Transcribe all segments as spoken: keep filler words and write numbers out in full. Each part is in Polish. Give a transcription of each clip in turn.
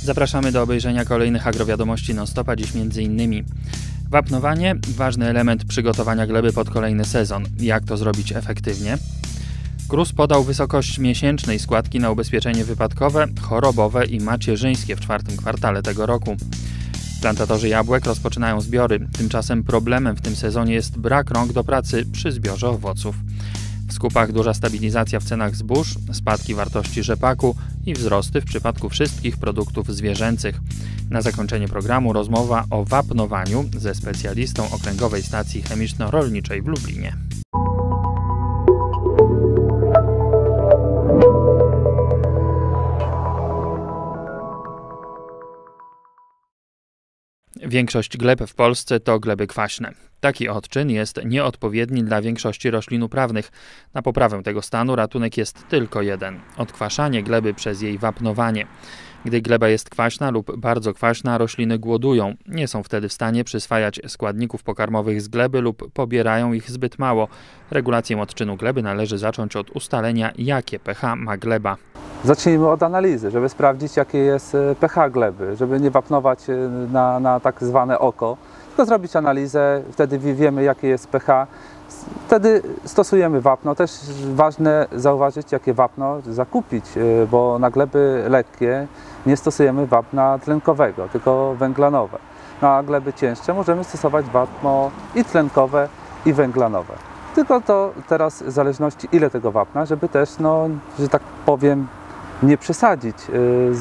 Zapraszamy do obejrzenia kolejnych agrowiadomości non-stopa, dziś między innymi wapnowanie, ważny element przygotowania gleby pod kolejny sezon. Jak to zrobić efektywnie? K R U S podał wysokość miesięcznej składki na ubezpieczenie wypadkowe, chorobowe i macierzyńskie w czwartym kwartale tego roku. Plantatorzy jabłek rozpoczynają zbiory, tymczasem problemem w tym sezonie jest brak rąk do pracy przy zbiorze owoców. W skupach duża stabilizacja w cenach zbóż, spadki wartości rzepaku i wzrosty w przypadku wszystkich produktów zwierzęcych. Na zakończenie programu rozmowa o wapnowaniu ze specjalistą Okręgowej Stacji Chemiczno-Rolniczej w Lublinie. Większość gleb w Polsce to gleby kwaśne. Taki odczyn jest nieodpowiedni dla większości roślin uprawnych. Na poprawę tego stanu ratunek jest tylko jeden – odkwaszanie gleby przez jej wapnowanie. Gdy gleba jest kwaśna lub bardzo kwaśna, rośliny głodują. Nie są wtedy w stanie przyswajać składników pokarmowych z gleby lub pobierają ich zbyt mało. Regulację odczynu gleby należy zacząć od ustalenia, jakie pH ma gleba. Zacznijmy od analizy, żeby sprawdzić, jakie jest pH gleby, żeby nie wapnować na, na tak zwane oko, tylko zrobić analizę, wtedy wiemy, jakie jest pH. Wtedy stosujemy wapno. Też ważne zauważyć, jakie wapno zakupić, bo na gleby lekkie nie stosujemy wapna tlenkowego, tylko węglanowe. Na gleby cięższe możemy stosować wapno i tlenkowe, i węglanowe. Tylko to teraz w zależności ile tego wapna, żeby też, no, że tak powiem, nie przesadzić z,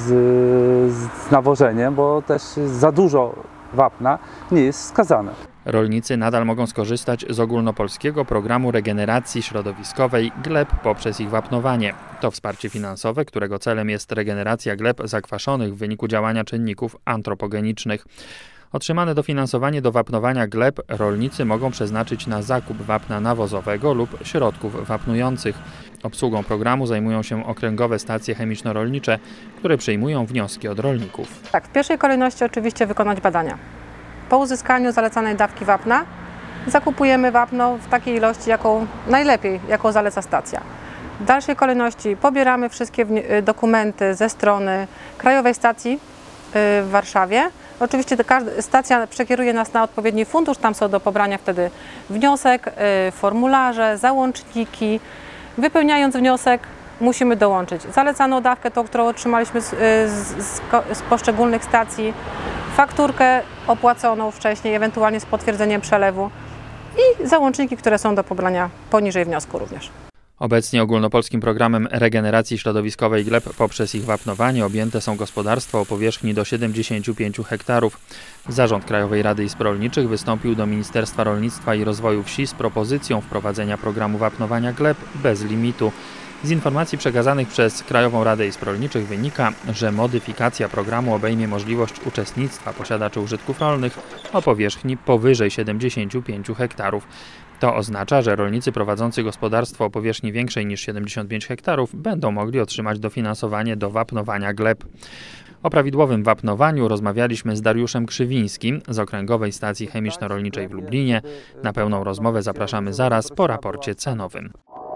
z nawożeniem, bo też za dużo wapna nie jest wskazane. Rolnicy nadal mogą skorzystać z ogólnopolskiego programu regeneracji środowiskowej gleb poprzez ich wapnowanie. To wsparcie finansowe, którego celem jest regeneracja gleb zakwaszonych w wyniku działania czynników antropogenicznych. Otrzymane dofinansowanie do wapnowania gleb rolnicy mogą przeznaczyć na zakup wapna nawozowego lub środków wapnujących. Obsługą programu zajmują się okręgowe stacje chemiczno-rolnicze, które przyjmują wnioski od rolników. Tak, w pierwszej kolejności oczywiście wykonać badania. Po uzyskaniu zalecanej dawki wapna zakupujemy wapno w takiej ilości, jaką najlepiej, jaką zaleca stacja. W dalszej kolejności pobieramy wszystkie dokumenty ze strony Krajowej Stacji w Warszawie. Oczywiście każda stacja przekieruje nas na odpowiedni fundusz, tam są do pobrania wtedy wniosek, formularze, załączniki. Wypełniając wniosek musimy dołączyć zalecaną dawkę, tą, którą otrzymaliśmy z, z, z poszczególnych stacji, fakturkę opłaconą wcześniej, ewentualnie z potwierdzeniem przelewu i załączniki, które są do pobrania poniżej wniosku również. Obecnie ogólnopolskim programem regeneracji środowiskowej gleb poprzez ich wapnowanie objęte są gospodarstwa o powierzchni do siedemdziesięciu pięciu hektarów. Zarząd Krajowej Rady Izb Rolniczych wystąpił do Ministerstwa Rolnictwa i Rozwoju Wsi z propozycją wprowadzenia programu wapnowania gleb bez limitu. Z informacji przekazanych przez Krajową Radę Izb Rolniczych wynika, że modyfikacja programu obejmie możliwość uczestnictwa posiadaczy użytków rolnych o powierzchni powyżej siedemdziesięciu pięciu hektarów. To oznacza, że rolnicy prowadzący gospodarstwo o powierzchni większej niż siedemdziesiąt pięć hektarów będą mogli otrzymać dofinansowanie do wapnowania gleb. O prawidłowym wapnowaniu rozmawialiśmy z Dariuszem Krzywińskim z Okręgowej Stacji Chemiczno-Rolniczej w Lublinie. Na pełną rozmowę zapraszamy zaraz po raporcie cenowym.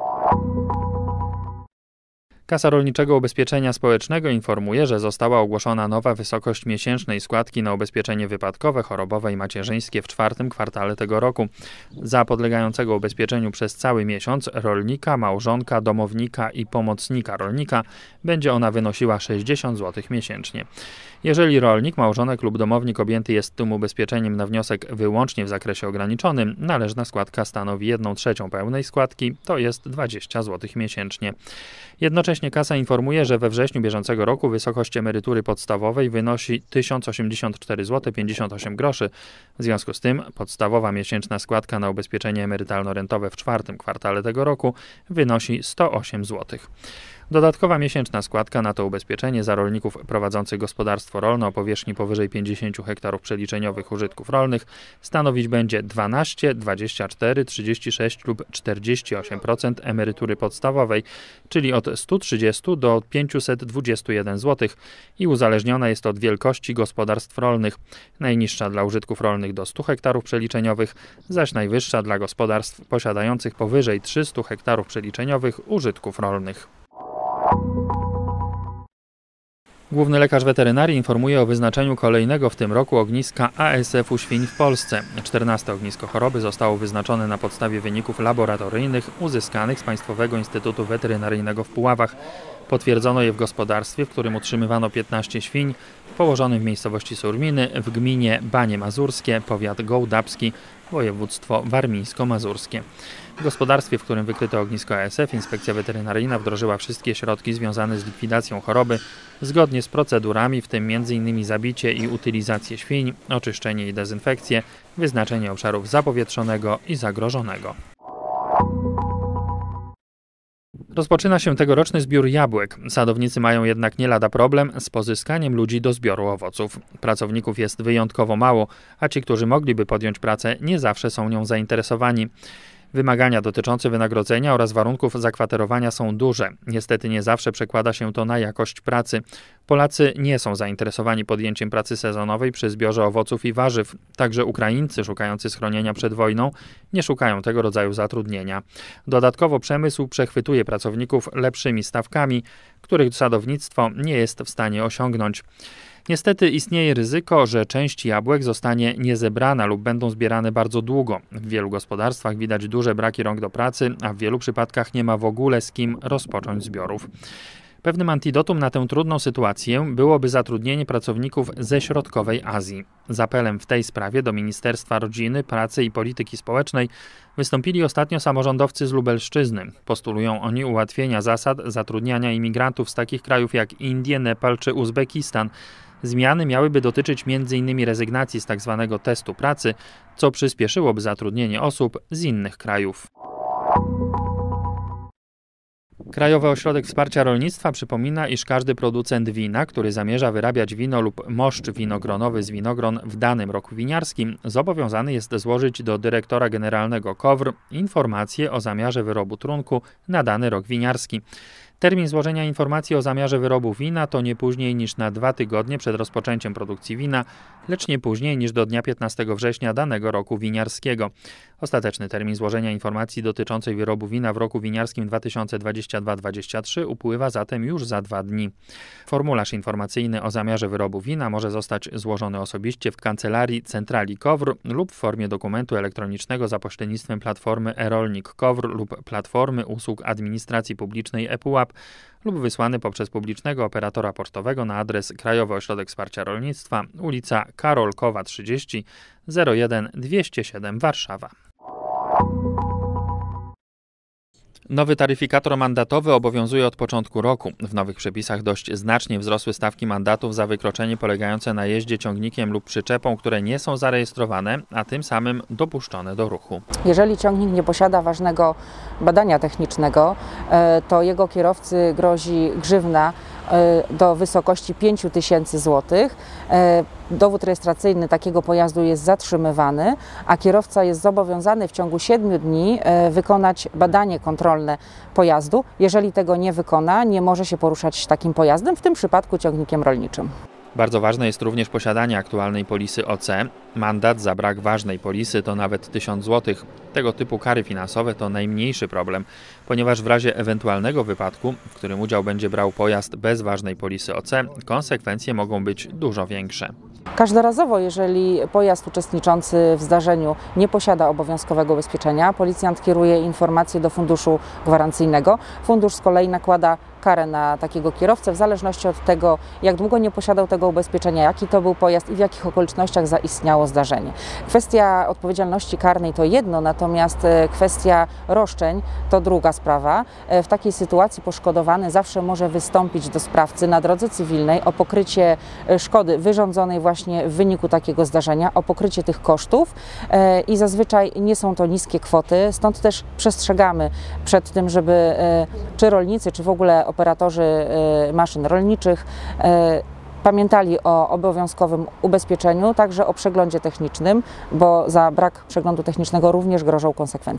Kasa Rolniczego Ubezpieczenia Społecznego informuje, że została ogłoszona nowa wysokość miesięcznej składki na ubezpieczenie wypadkowe, chorobowe i macierzyńskie w czwartym kwartale tego roku. Za podlegającego ubezpieczeniu przez cały miesiąc rolnika, małżonka, domownika i pomocnika rolnika będzie ona wynosiła sześćdziesiąt złotych miesięcznie. Jeżeli rolnik, małżonek lub domownik objęty jest tym ubezpieczeniem na wniosek wyłącznie w zakresie ograniczonym, należna składka stanowi jedną trzecią pełnej składki, to jest dwadzieścia złotych miesięcznie. Jednocześnie kasa informuje, że we wrześniu bieżącego roku wysokość emerytury podstawowej wynosi tysiąc osiemdziesiąt cztery złote pięćdziesiąt osiem groszy. W związku z tym podstawowa miesięczna składka na ubezpieczenie emerytalno-rentowe w czwartym kwartale tego roku wynosi sto osiem złotych. Dodatkowa miesięczna składka na to ubezpieczenie za rolników prowadzących gospodarstwo rolne o powierzchni powyżej pięćdziesięciu hektarów przeliczeniowych użytków rolnych stanowić będzie dwanaście, dwadzieścia cztery, trzydzieści sześć lub czterdzieści osiem procent emerytury podstawowej, czyli od stu trzydziestu do pięciuset dwudziestu jeden złotych i uzależniona jest od wielkości gospodarstw rolnych. Najniższa dla użytków rolnych do stu hektarów przeliczeniowych, zaś najwyższa dla gospodarstw posiadających powyżej trzystu hektarów przeliczeniowych użytków rolnych. Główny lekarz weterynarii informuje o wyznaczeniu kolejnego w tym roku ogniska A S F u świń w Polsce. czternaste ognisko choroby zostało wyznaczone na podstawie wyników laboratoryjnych uzyskanych z Państwowego Instytutu Weterynaryjnego w Puławach. Potwierdzono je w gospodarstwie, w którym utrzymywano piętnaście świń, położonym w miejscowości Surminy w gminie Banie Mazurskie, powiat gołdapski, województwo warmińsko-mazurskie. W gospodarstwie, w którym wykryto ognisko A S F, Inspekcja Weterynaryjna wdrożyła wszystkie środki związane z likwidacją choroby zgodnie z procedurami, w tym między innymi zabicie i utylizację świń, oczyszczenie i dezynfekcję, wyznaczenie obszarów zapowietrzonego i zagrożonego. Rozpoczyna się tegoroczny zbiór jabłek. Sadownicy mają jednak nie lada problem z pozyskaniem ludzi do zbioru owoców. Pracowników jest wyjątkowo mało, a ci, którzy mogliby podjąć pracę, nie zawsze są nią zainteresowani. Wymagania dotyczące wynagrodzenia oraz warunków zakwaterowania są duże. Niestety nie zawsze przekłada się to na jakość pracy. Polacy nie są zainteresowani podjęciem pracy sezonowej przy zbiorze owoców i warzyw. Także Ukraińcy szukający schronienia przed wojną nie szukają tego rodzaju zatrudnienia. Dodatkowo przemysł przechwytuje pracowników lepszymi stawkami, których sadownictwo nie jest w stanie osiągnąć. Niestety istnieje ryzyko, że część jabłek zostanie niezebrana lub będą zbierane bardzo długo. W wielu gospodarstwach widać duże braki rąk do pracy, a w wielu przypadkach nie ma w ogóle z kim rozpocząć zbiorów. Pewnym antidotum na tę trudną sytuację byłoby zatrudnienie pracowników ze środkowej Azji. Z apelem w tej sprawie do Ministerstwa Rodziny, Pracy i Polityki Społecznej wystąpili ostatnio samorządowcy z Lubelszczyzny. Postulują oni ułatwienia zasad zatrudniania imigrantów z takich krajów jak Indie, Nepal czy Uzbekistan. Zmiany miałyby dotyczyć między innymi rezygnacji z tzw. testu pracy, co przyspieszyłoby zatrudnienie osób z innych krajów. Krajowy Ośrodek Wsparcia Rolnictwa przypomina, iż każdy producent wina, który zamierza wyrabiać wino lub moszcz winogronowy z winogron w danym roku winiarskim, zobowiązany jest złożyć do dyrektora generalnego K O W R informację o zamiarze wyrobu trunku na dany rok winiarski. Termin złożenia informacji o zamiarze wyrobu wina to nie później niż na dwa tygodnie przed rozpoczęciem produkcji wina, lecz nie później niż do dnia piętnastego września danego roku winiarskiego. Ostateczny termin złożenia informacji dotyczącej wyrobu wina w roku winiarskim dwa tysiące dwudziestym drugim dwudziestym trzecim upływa zatem już za dwa dni. Formularz informacyjny o zamiarze wyrobu wina może zostać złożony osobiście w kancelarii centrali K O W R lub w formie dokumentu elektronicznego za pośrednictwem platformy e-rolnik K O W R lub platformy usług administracji publicznej ePUAP lub wysłany poprzez publicznego operatora pocztowego na adres Krajowy Ośrodek Wsparcia Rolnictwa, ulica Karolkowa trzydzieści, zero jeden dwieście siedem Warszawa. Nowy taryfikator mandatowy obowiązuje od początku roku. W nowych przepisach dość znacznie wzrosły stawki mandatów za wykroczenie polegające na jeździe ciągnikiem lub przyczepą, które nie są zarejestrowane, a tym samym dopuszczone do ruchu. Jeżeli ciągnik nie posiada ważnego badania technicznego, to jego kierowcy grozi grzywna do wysokości pięć tysięcy złotych. Dowód rejestracyjny takiego pojazdu jest zatrzymywany, a kierowca jest zobowiązany w ciągu siedmiu dni wykonać badanie kontrolne pojazdu. Jeżeli tego nie wykona, nie może się poruszać takim pojazdem, w tym przypadku ciągnikiem rolniczym. Bardzo ważne jest również posiadanie aktualnej polisy O C. Mandat za brak ważnej polisy to nawet tysiąc złotych. Tego typu kary finansowe to najmniejszy problem, ponieważ w razie ewentualnego wypadku, w którym udział będzie brał pojazd bez ważnej polisy O C, konsekwencje mogą być dużo większe. Każdorazowo, jeżeli pojazd uczestniczący w zdarzeniu nie posiada obowiązkowego ubezpieczenia, policjant kieruje informację do funduszu gwarancyjnego. Fundusz z kolei nakłada karę na takiego kierowcę w zależności od tego, jak długo nie posiadał tego ubezpieczenia, jaki to był pojazd i w jakich okolicznościach zaistniało zdarzenie. Kwestia odpowiedzialności karnej to jedno, natomiast kwestia roszczeń to druga sprawa. W takiej sytuacji poszkodowany zawsze może wystąpić do sprawcy na drodze cywilnej o pokrycie szkody wyrządzonej właśnie w wyniku takiego zdarzenia, o pokrycie tych kosztów i zazwyczaj nie są to niskie kwoty, stąd też przestrzegamy przed tym, żeby czy rolnicy, czy w ogóle operatorzy maszyn rolniczych pamiętali o obowiązkowym ubezpieczeniu, także o przeglądzie technicznym, bo za brak przeglądu technicznego również grożą konsekwencje.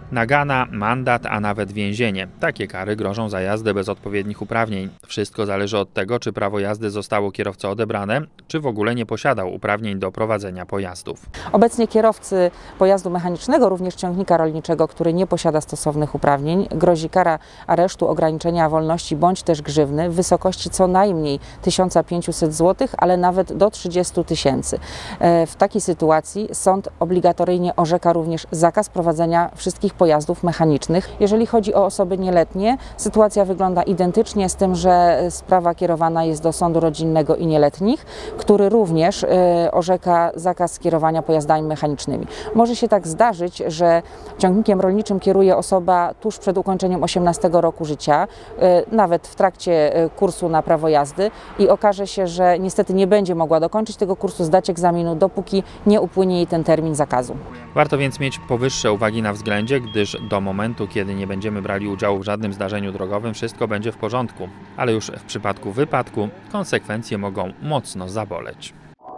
Nagana, mandat, a nawet więzienie. Takie kary grożą za jazdę bez odpowiednich uprawnień. Wszystko zależy od tego, czy prawo jazdy zostało kierowcy odebrane, czy w ogóle nie posiadał uprawnień do prowadzenia pojazdów. Obecnie kierowcy pojazdu mechanicznego, również ciągnika rolniczego, który nie posiada stosownych uprawnień, grozi kara aresztu, ograniczenia wolności bądź też grzywny w wysokości co najmniej tysiąc pięćset złotych, ale nawet do trzydziestu tysięcy. W takiej sytuacji sąd obligatoryjnie orzeka również zakaz prowadzenia wszystkich pojazdów mechanicznych. Jeżeli chodzi o osoby nieletnie, sytuacja wygląda identycznie, z tym, że sprawa kierowana jest do sądu rodzinnego i nieletnich, który również orzeka zakaz kierowania pojazdami mechanicznymi. Może się tak zdarzyć, że ciągnikiem rolniczym kieruje osoba tuż przed ukończeniem osiemnastego roku życia, nawet w trakcie kursu na prawo jazdy, i okaże się, że niestety nie będzie mogła dokończyć tego kursu, zdać egzaminu, dopóki nie upłynie jej ten termin zakazu. Warto więc mieć powyższe uwagi na względzie, gdyż do momentu, kiedy nie będziemy brali udziału w żadnym zdarzeniu drogowym, wszystko będzie w porządku. Ale już w przypadku wypadku konsekwencje mogą mocno zaboleć.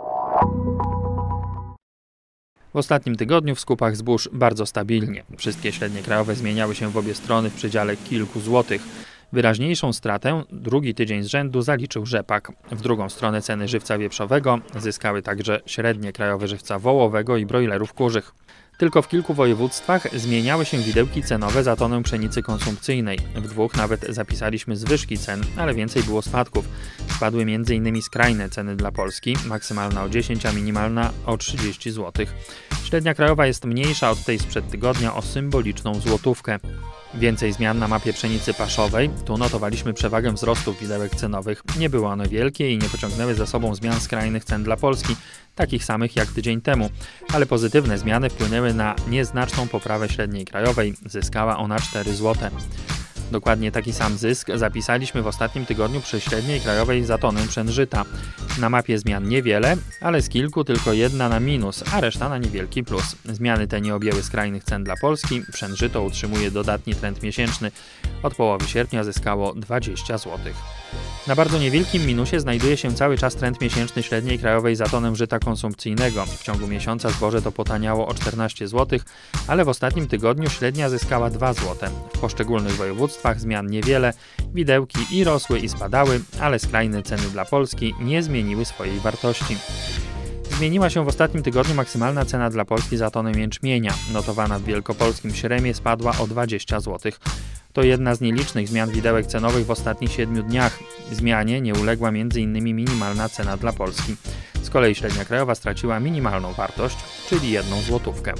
W ostatnim tygodniu w skupach zbóż bardzo stabilnie. Wszystkie średnie krajowe zmieniały się w obie strony w przedziale kilku złotych. Wyraźniejszą stratę drugi tydzień z rzędu zaliczył rzepak. W drugą stronę ceny żywca wieprzowego zyskały także średnie krajowe żywca wołowego i brojlerów kurzych. Tylko w kilku województwach zmieniały się widełki cenowe za tonę pszenicy konsumpcyjnej. W dwóch nawet zapisaliśmy zwyżki cen, ale więcej było spadków. Spadły między innymi skrajne ceny dla Polski, maksymalna o dziesięć, a minimalna o trzydzieści złotych. Średnia krajowa jest mniejsza od tej sprzed tygodnia o symboliczną złotówkę. Więcej zmian na mapie pszenicy paszowej. Tu notowaliśmy przewagę wzrostów widełek cenowych. Nie były one wielkie i nie pociągnęły za sobą zmian skrajnych cen dla Polski, takich samych jak tydzień temu. Ale pozytywne zmiany wpłynęły na nieznaczną poprawę średniej krajowej. Zyskała ona cztery złote. Dokładnie taki sam zysk zapisaliśmy w ostatnim tygodniu przy średniej krajowej za tonę pszen żyta. Na mapie zmian niewiele, ale z kilku tylko jedna na minus, a reszta na niewielki plus. Zmiany te nie objęły skrajnych cen dla Polski. Pszen żyto utrzymuje dodatni trend miesięczny. Od połowy sierpnia zyskało dwadzieścia złotych. Na bardzo niewielkim minusie znajduje się cały czas trend miesięczny średniej krajowej za tonę żyta konsumpcyjnego. W ciągu miesiąca zboże to potaniało o czternaście złotych, ale w ostatnim tygodniu średnia zyskała dwa złote. W poszczególnych województwach zmian niewiele, widełki i rosły i spadały, ale skrajne ceny dla Polski nie zmieniły swojej wartości. Zmieniła się w ostatnim tygodniu maksymalna cena dla Polski za tonę jęczmienia. Notowana w wielkopolskim Śremie spadła o dwadzieścia złotych. To jedna z nielicznych zmian widełek cenowych w ostatnich siedmiu dniach. Zmianie nie uległa m.in. minimalna cena dla Polski. Z kolei średnia krajowa straciła minimalną wartość, czyli jedną złotówkę.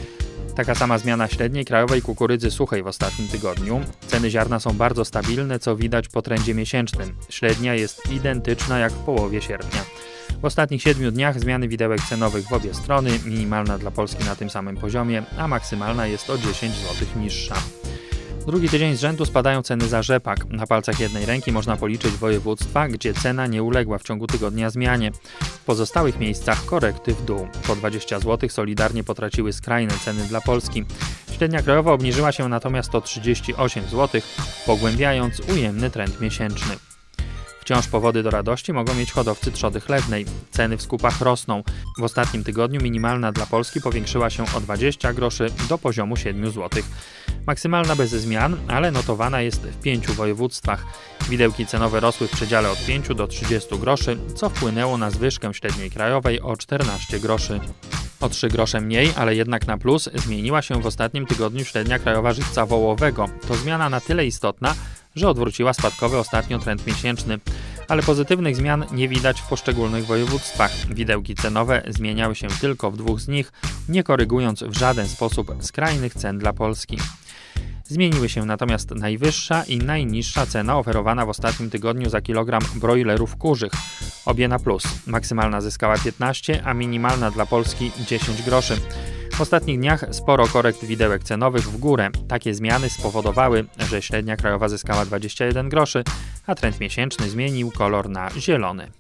Taka sama zmiana średniej krajowej kukurydzy suchej w ostatnim tygodniu. Ceny ziarna są bardzo stabilne, co widać po trendzie miesięcznym. Średnia jest identyczna jak w połowie sierpnia. W ostatnich siedmiu dniach zmiany widełek cenowych w obie strony, minimalna dla Polski na tym samym poziomie, a maksymalna jest o dziesięć złotych niższa. Drugi tydzień z rzędu spadają ceny za rzepak. Na palcach jednej ręki można policzyć województwa, gdzie cena nie uległa w ciągu tygodnia zmianie. W pozostałych miejscach korekty w dół. Po dwadzieścia złotych solidarnie potraciły skrajne ceny dla Polski. Średnia krajowa obniżyła się natomiast o trzydzieści osiem złotych, pogłębiając ujemny trend miesięczny. Wciąż powody do radości mogą mieć hodowcy trzody chlewnej. Ceny w skupach rosną. W ostatnim tygodniu minimalna dla Polski powiększyła się o dwadzieścia groszy do poziomu siedmiu złotych. Maksymalna bez zmian, ale notowana jest w pięciu województwach. Widełki cenowe rosły w przedziale od pięciu do trzydziestu groszy, co wpłynęło na zwyżkę średniej krajowej o czternaście groszy. O trzy grosze mniej, ale jednak na plus, zmieniła się w ostatnim tygodniu średnia krajowa żywca wołowego. To zmiana na tyle istotna, że odwróciła spadkowy ostatnio trend miesięczny. Ale pozytywnych zmian nie widać w poszczególnych województwach. Widełki cenowe zmieniały się tylko w dwóch z nich, nie korygując w żaden sposób skrajnych cen dla Polski. Zmieniły się natomiast najwyższa i najniższa cena oferowana w ostatnim tygodniu za kilogram brojlerów kurzych. Obie na plus. Maksymalna zyskała piętnaście, a minimalna dla Polski dziesięć groszy. W ostatnich dniach sporo korekt widełek cenowych w górę. Takie zmiany spowodowały, że średnia krajowa zyskała dwadzieścia jeden groszy, a trend miesięczny zmienił kolor na zielony.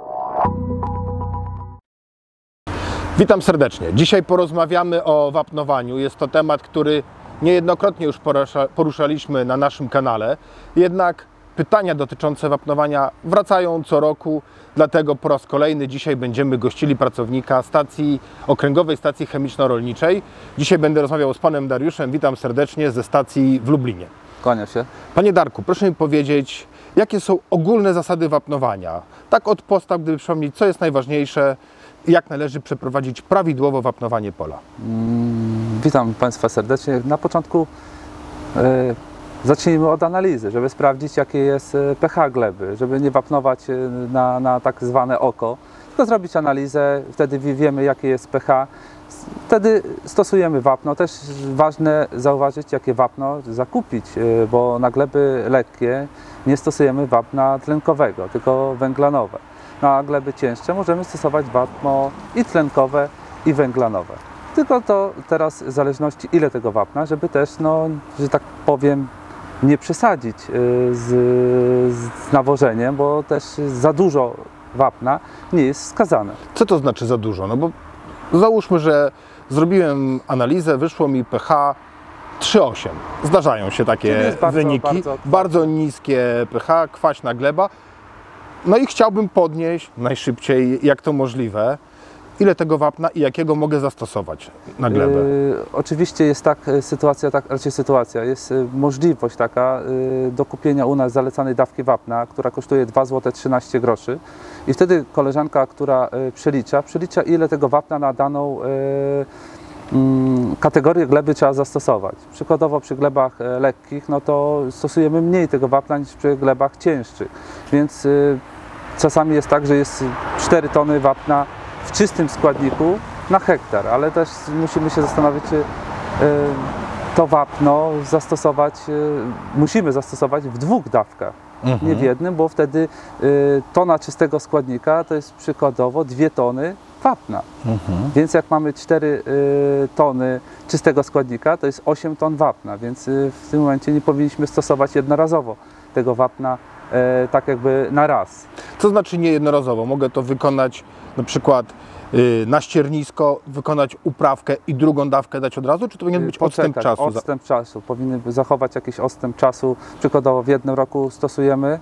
Witam serdecznie. Dzisiaj porozmawiamy o wapnowaniu. Jest to temat, który niejednokrotnie już porusza, poruszaliśmy na naszym kanale. Jednak pytania dotyczące wapnowania wracają co roku, dlatego po raz kolejny dzisiaj będziemy gościli pracownika stacji, Okręgowej Stacji Chemiczno-Rolniczej. Dzisiaj będę rozmawiał z panem Dariuszem, witam serdecznie ze stacji w Lublinie. Kłaniam się. Panie Darku, proszę mi powiedzieć, jakie są ogólne zasady wapnowania? Tak od podstaw, gdyby przypomnieć, co jest najważniejsze, jak należy przeprowadzić prawidłowo wapnowanie pola. Mm, witam Państwa serdecznie. Na początku e, zacznijmy od analizy, żeby sprawdzić, jakie jest pH gleby, żeby nie wapnować na, na tak zwane oko, tylko zrobić analizę, wtedy wiemy, jakie jest pH. Wtedy stosujemy wapno. Też ważne zauważyć, jakie wapno zakupić, bo na gleby lekkie nie stosujemy wapna tlenkowego, tylko węglanowe. Na gleby cięższe możemy stosować wapno i tlenkowe, i węglanowe. Tylko to teraz w zależności ile tego wapna, żeby też, no, że tak powiem, nie przesadzić z, z nawożeniem, bo też za dużo wapna nie jest wskazane. Co to znaczy za dużo? No bo załóżmy, że zrobiłem analizę, wyszło mi pH trzy przecinek osiem. Zdarzają się takie bardzo, wyniki. Bardzo, bardzo niskie pH, kwaśna gleba. No i chciałbym podnieść najszybciej, jak to możliwe. Ile tego wapna i jakiego mogę zastosować na glebę? Yy, oczywiście jest tak sytuacja, tak, raczej sytuacja, jest możliwość taka yy, do kupienia u nas zalecanej dawki wapna, która kosztuje dwa złote trzynaście groszy. I wtedy koleżanka, która yy, przelicza, przelicza ile tego wapna na daną yy, yy, kategorię gleby trzeba zastosować. Przykładowo przy glebach yy, lekkich, no to stosujemy mniej tego wapna niż przy glebach cięższych. Więc yy, czasami jest tak, że jest cztery tony wapna w czystym składniku na hektar, ale też musimy się zastanowić, czy y, to wapno zastosować, y, musimy zastosować w dwóch dawkach, mhm. nie w jednym, bo wtedy y, tona czystego składnika to jest przykładowo dwie tony wapna. Mhm. Więc jak mamy cztery y, tony czystego składnika, to jest osiem ton wapna, więc y, w tym momencie nie powinniśmy stosować jednorazowo tego wapna y, tak jakby na raz. Co znaczy niejednorazowo? Mogę to wykonać na przykład yy, na ściernisko, wykonać uprawkę i drugą dawkę dać od razu, czy to powinien być Poczekać, odstęp czasu? Odstęp czasu. Powinny zachować jakiś odstęp czasu. Przykładowo w jednym roku stosujemy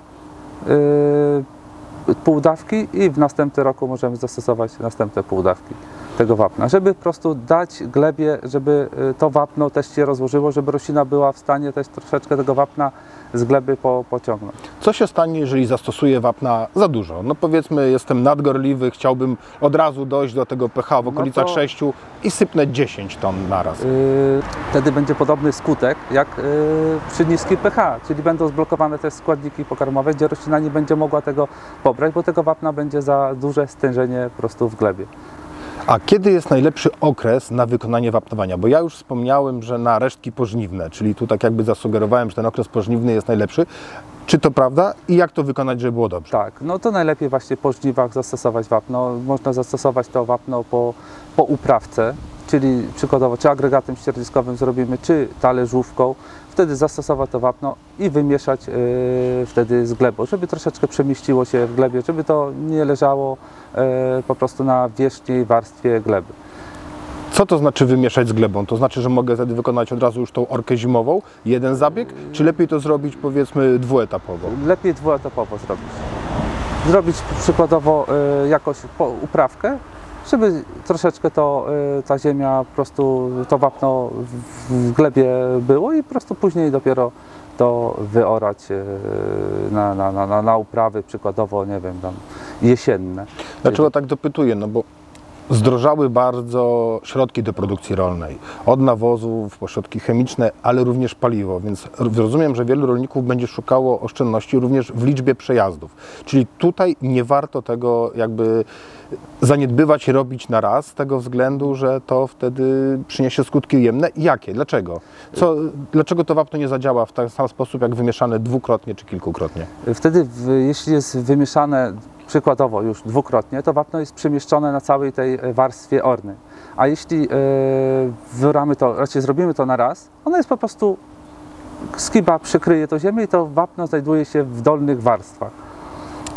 yy, pół dawki i w następnym roku możemy zastosować następne pół dawki tego wapna, żeby po prostu dać glebie, żeby to wapno też się rozłożyło, żeby roślina była w stanie też troszeczkę tego wapna z gleby po, pociągnąć. Co się stanie, jeżeli zastosuję wapna za dużo? No powiedzmy, jestem nadgorliwy, chciałbym od razu dojść do tego pH w okolicach no to, sześciu i sypnę dziesięć ton naraz. Yy, wtedy będzie podobny skutek jak yy, przy niskim pH, czyli będą zblokowane też składniki pokarmowe, gdzie roślina nie będzie mogła tego pobrać, bo tego wapna będzie za duże stężenie po prostu w glebie. A kiedy jest najlepszy okres na wykonanie wapnowania? Bo ja już wspomniałem, że na resztki pożniwne, czyli tu tak jakby zasugerowałem, że ten okres pożniwny jest najlepszy. Czy to prawda i jak to wykonać, żeby było dobrze? Tak, no to najlepiej właśnie po żniwach zastosować wapno. Można zastosować to wapno po, po uprawce, czyli przykładowo czy agregatem ścierniskowym zrobimy, czy talerzówką. Wtedy zastosować to wapno i wymieszać yy, wtedy z glebą, żeby troszeczkę przemieściło się w glebie, żeby to nie leżało yy, po prostu na wierzchniej warstwie gleby. Co to znaczy wymieszać z glebą? To znaczy, że mogę wtedy wykonać od razu już tą orkę zimową, jeden zabieg, czy lepiej to zrobić powiedzmy dwuetapowo? Lepiej dwuetapowo zrobić. Zrobić przykładowo yy, jakoś po, uprawkę, żeby troszeczkę to, ta ziemia, po prostu to wapno w glebie było i po prostu później dopiero to wyorać na, na, na, na uprawy, przykładowo, nie wiem, tam jesienne. Dlaczego tak dopytuję? No bo zdrożały bardzo środki do produkcji rolnej. Od nawozów, po środki chemiczne, ale również paliwo. Więc rozumiem, że wielu rolników będzie szukało oszczędności również w liczbie przejazdów. Czyli tutaj nie warto tego jakby zaniedbywać i robić na raz, z tego względu, że to wtedy przyniesie skutki ujemne. Jakie? Dlaczego? Co, dlaczego to wapno nie zadziała w ten sam sposób, jak wymieszane dwukrotnie czy kilkukrotnie? Wtedy, jeśli jest wymieszane przykładowo już dwukrotnie, to wapno jest przemieszczone na całej tej warstwie ornej. A jeśli yy, wyoramy to, raczej zrobimy to na raz, ono jest po prostu, skiba przykryje to ziemię i to wapno znajduje się w dolnych warstwach.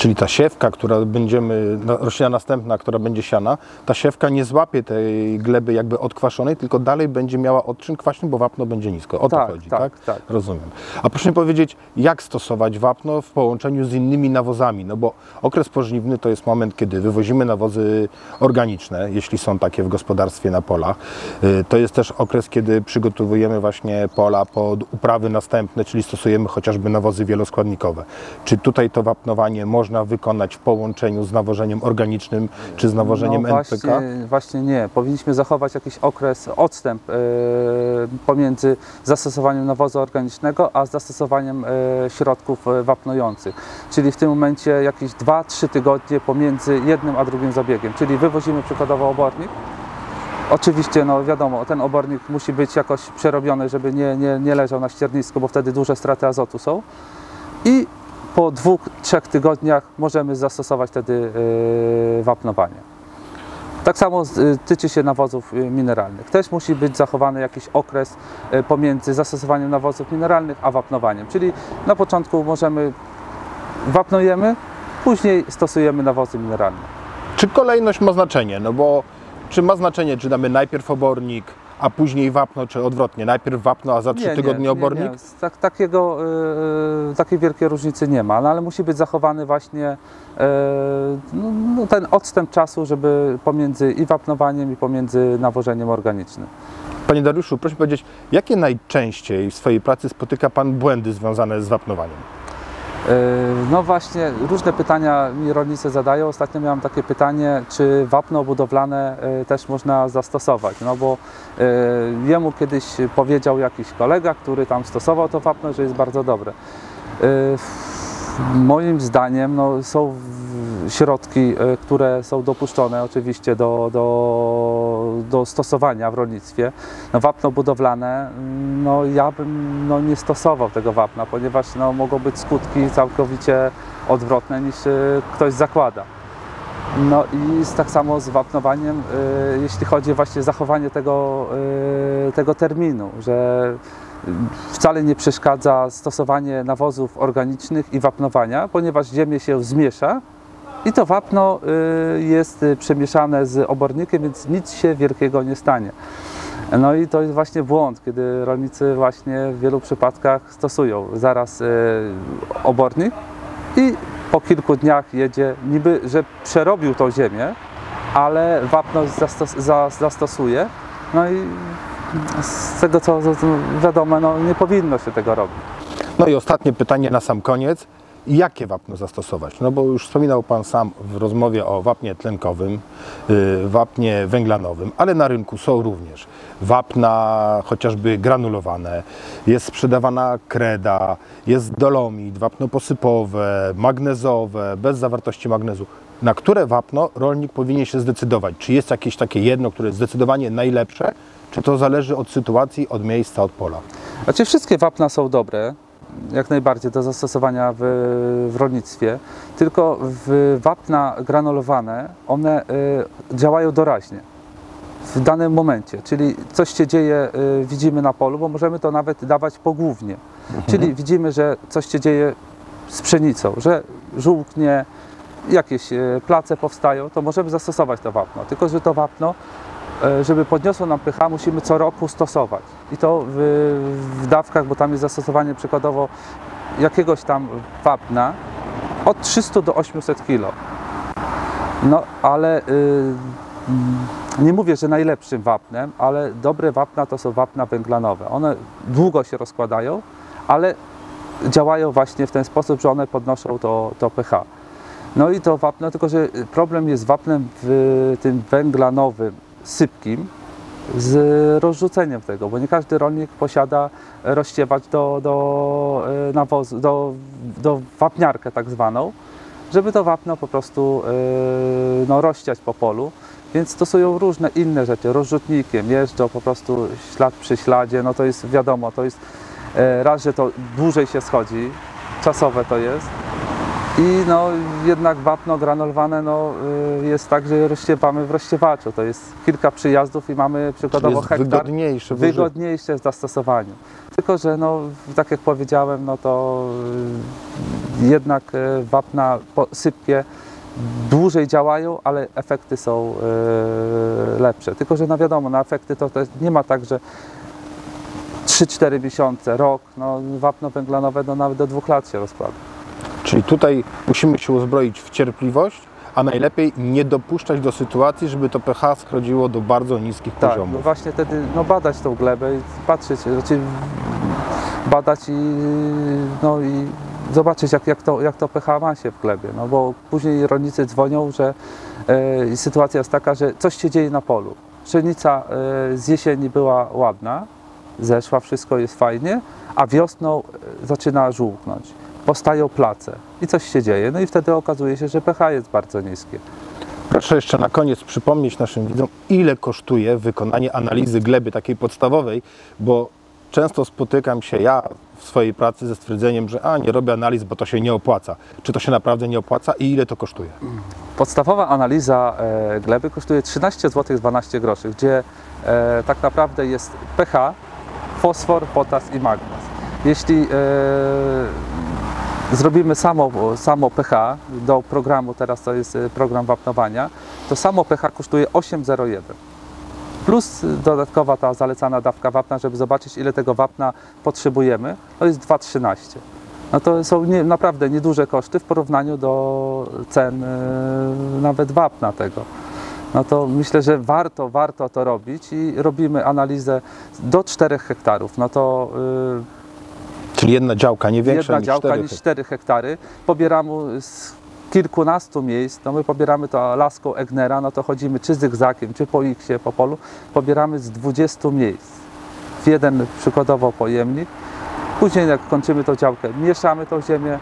Czyli ta siewka, która będziemy, roślina następna, która będzie siana, ta siewka nie złapie tej gleby jakby odkwaszonej, tylko dalej będzie miała odczyn kwaśny, bo wapno będzie nisko. O to Tak, chodzi, tak, tak? tak. Rozumiem. A proszę mi powiedzieć, jak stosować wapno w połączeniu z innymi nawozami? No bo okres pożniwny to jest moment, kiedy wywozimy nawozy organiczne, jeśli są takie w gospodarstwie na polach. To jest też okres, kiedy przygotowujemy właśnie pola pod uprawy następne, czyli stosujemy chociażby nawozy wieloskładnikowe. Czy tutaj to wapnowanie można wykonać w połączeniu z nawożeniem organicznym, czy z nawożeniem no N P K? właśnie, właśnie nie. Powinniśmy zachować jakiś okres, odstęp e, pomiędzy zastosowaniem nawozu organicznego, a zastosowaniem e, środków e, wapnujących. Czyli w tym momencie jakieś dwa trzy tygodnie pomiędzy jednym a drugim zabiegiem. Czyli wywozimy przykładowo obornik. Oczywiście, no wiadomo, ten obornik musi być jakoś przerobiony, żeby nie, nie, nie leżał na ściernisku, bo wtedy duże straty azotu są. I po dwóch, trzech tygodniach możemy zastosować wtedy yy, wapnowanie. Tak samo yy, tyczy się nawozów yy, mineralnych. Też musi być zachowany jakiś okres yy, pomiędzy zastosowaniem nawozów mineralnych a wapnowaniem. Czyli na początku możemy wapnujemy, później stosujemy nawozy mineralne. Czy kolejność ma znaczenie? No bo czy ma znaczenie, czy damy najpierw obornik, a później wapno, czy odwrotnie, najpierw wapno, a za trzy Nie, tygodnie nie, obornik? Nie, nie. Tak, takiego, yy, takiej wielkiej różnicy nie ma, no, ale musi być zachowany właśnie yy, no, no, ten odstęp czasu, żeby pomiędzy i wapnowaniem, i pomiędzy nawożeniem organicznym. Panie Dariuszu, proszę powiedzieć, jakie najczęściej w swojej pracy spotyka Pan błędy związane z wapnowaniem? No właśnie, różne pytania mi rolnicy zadają. Ostatnio miałem takie pytanie, czy wapno budowlane też można zastosować, no bo jemu kiedyś powiedział jakiś kolega, który tam stosował to wapno, że jest bardzo dobre. Moim zdaniem no, są środki, które są dopuszczone oczywiście do, do, do stosowania w rolnictwie. No, wapno budowlane, no, ja bym no, nie stosował tego wapna, ponieważ no, mogą być skutki całkowicie odwrotne niż ktoś zakłada. No i tak samo z wapnowaniem, jeśli chodzi właśnie o zachowanie tego, tego terminu, że wcale nie przeszkadza stosowanie nawozów organicznych i wapnowania, ponieważ ziemię się zmiesza i to wapno jest przemieszane z obornikiem, więc nic się wielkiego nie stanie. No i to jest właśnie błąd, kiedy rolnicy właśnie w wielu przypadkach stosują zaraz obornik i po kilku dniach jedzie, niby, że przerobił tą ziemię, ale wapno zastos zastosuje. No i z tego co wiadomo, no nie powinno się tego robić. No i ostatnie pytanie na sam koniec. Jakie wapno zastosować? No bo już wspominał Pan sam w rozmowie o wapnie tlenkowym, yy, wapnie węglanowym, ale na rynku są również wapna chociażby granulowane, jest sprzedawana kreda, jest dolomit, wapno posypowe, magnezowe, bez zawartości magnezu. Na które wapno rolnik powinien się zdecydować? Czy jest jakieś takie jedno, które jest zdecydowanie najlepsze, czy to zależy od sytuacji, od miejsca, od pola? Znaczy wszystkie wapna są dobre, jak najbardziej do zastosowania w, w rolnictwie, tylko w wapna granulowane, one y, działają doraźnie w danym momencie, czyli coś się dzieje, y, widzimy na polu, bo możemy to nawet dawać pogłównie, mhm. Czyli widzimy, że coś się dzieje z pszenicą, że żółknie, jakieś y, place powstają, to możemy zastosować to wapno, tylko że to wapno, żeby podniosło nam pH, musimy co roku stosować. I to w, w dawkach, bo tam jest zastosowanie przykładowo jakiegoś tam wapna od trzystu do ośmiuset kilo. No ale y, nie mówię, że najlepszym wapnem, ale dobre wapna to są wapna węglanowe. One długo się rozkładają, ale działają właśnie w ten sposób, że one podnoszą to, to pH. No i to wapno, tylko że problem jest z wapnem w tym węglanowym, sypkim, z rozrzuceniem tego, bo nie każdy rolnik posiada rozściewacz do, do nawozu, do, do wapniarkę tak zwaną, żeby to wapno po prostu no, rozściać po polu, więc stosują różne inne rzeczy, rozrzutnikiem, jeżdżą po prostu ślad przy śladzie, no to jest wiadomo, to jest raz, że to dłużej się schodzi, czasowe to jest, i no, jednak wapno granulowane no, jest tak, że rozściepamy w rozściewaczu. To jest kilka przyjazdów i mamy przykładowo jest hektar wygodniejsze, wygodniejsze w zastosowaniu. Tylko że no, tak jak powiedziałem, no to jednak wapna sypkie dłużej działają, ale efekty są lepsze. Tylko że no wiadomo, na efekty to też nie ma tak, że trzy cztery miesiące, rok, no wapno węglanowe no nawet do dwóch lat się rozkłada. Czyli tutaj musimy się uzbroić w cierpliwość, a najlepiej nie dopuszczać do sytuacji, żeby to pH schodziło do bardzo niskich tak, poziomów. No właśnie wtedy no badać tą glebę i patrzeć, znaczy badać i, no i zobaczyć jak, jak, to, jak to pH ma się w glebie, no bo później rolnicy dzwonią, że e, sytuacja jest taka, że coś się dzieje na polu. Pszenica e, z jesieni była ładna, zeszła, wszystko jest fajnie, a wiosną zaczyna żółknąć. Powstają place i coś się dzieje. No i wtedy okazuje się, że pH jest bardzo niskie. Proszę jeszcze na koniec przypomnieć naszym widzom, ile kosztuje wykonanie analizy gleby takiej podstawowej, bo często spotykam się ja w swojej pracy ze stwierdzeniem, że a nie robię analiz, bo to się nie opłaca. Czy to się naprawdę nie opłaca i ile to kosztuje? Podstawowa analiza e, gleby kosztuje trzynaście złotych dwanaście groszy, gdzie e, tak naprawdę jest pH, fosfor, potas i magnez. Jeśli e, zrobimy samo, samo pH do programu, teraz to jest program wapnowania, to samo pH kosztuje osiem zero jeden. Plus dodatkowa ta zalecana dawka wapna, żeby zobaczyć ile tego wapna potrzebujemy, to jest dwa trzynaście. No to są nie, naprawdę nieduże koszty w porównaniu do cen e, nawet wapna tego. No to myślę, że warto, warto to robić i robimy analizę do czterech hektarów. No to yy, Czyli jedna działka, nie większa jedna niż działka cztery niż cztery hektary. Pobieramy z kilkunastu miejsc, no my pobieramy to laską Egnera, no to chodzimy czy zygzakiem, czy po X-ie, po polu, pobieramy z dwudziestu miejsc. W jeden przykładowo pojemnik. Później jak kończymy tą działkę, mieszamy tą ziemię,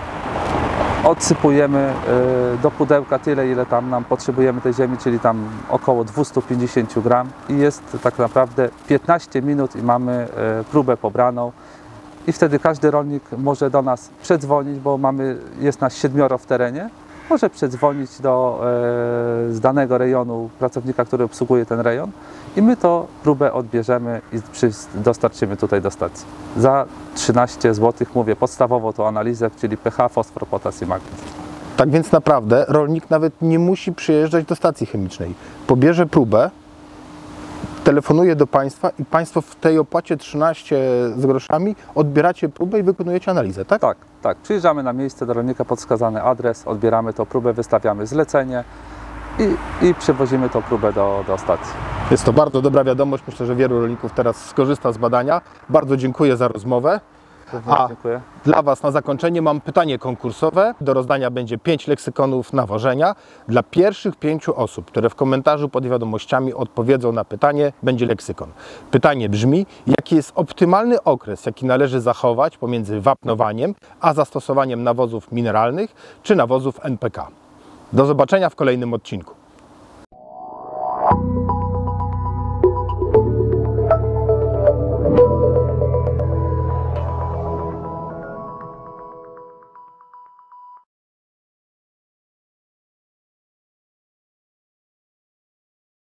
odsypujemy do pudełka tyle, ile tam nam potrzebujemy tej ziemi, czyli tam około dwieście pięćdziesiąt gram i jest tak naprawdę piętnaście minut i mamy próbę pobraną i wtedy każdy rolnik może do nas przedzwonić, bo mamy, jest nas siedmioro w terenie, może przedzwonić do z danego rejonu pracownika, który obsługuje ten rejon i my to próbę odbierzemy i dostarczymy tutaj do stacji. Za trzynaście złotych, mówię, podstawowo tą analizę, czyli pH, fosfor, potas i magnez. Tak więc naprawdę rolnik nawet nie musi przyjeżdżać do stacji chemicznej. Pobierze próbę, telefonuje do Państwa i Państwo w tej opłacie trzynaście z groszami odbieracie próbę i wykonujecie analizę, tak? Tak, tak. Przyjeżdżamy na miejsce do rolnika, podskazany adres, odbieramy tą próbę, wystawiamy zlecenie i, i przewozimy tą próbę do, do stacji. Jest to bardzo dobra wiadomość. Myślę, że wielu rolników teraz skorzysta z badania. Bardzo dziękuję za rozmowę. A dziękuję. Dla Was na zakończenie mam pytanie konkursowe. Do rozdania będzie pięć leksykonów nawożenia. Dla pierwszych pięciu osób, które w komentarzu pod wiadomościami odpowiedzą na pytanie, będzie leksykon. Pytanie brzmi, jaki jest optymalny okres, jaki należy zachować pomiędzy wapnowaniem a zastosowaniem nawozów mineralnych czy nawozów N P K. Do zobaczenia w kolejnym odcinku.